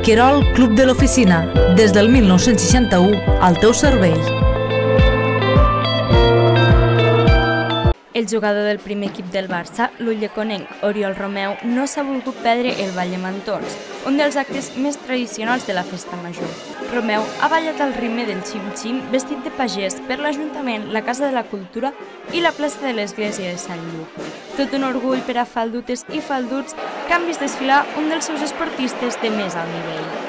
Querol Club de l'Oficina, des del 1961 al teu servei. El jugador del primer equip del Barça, l'ulleconenc Oriol Romeu, no s'ha volgut perdre el Ball de Mantons, un dels actes més tradicionals de la festa major. Romeu ha ballat al ritme del xim-xim vestit de pagès per l'Ajuntament, la Casa de la Cultura i la plaça de l'Església de Sant Lluc. Tot un orgull per a faldutes i falduts que han vist desfilar un dels seus esportistes de més alt nivell.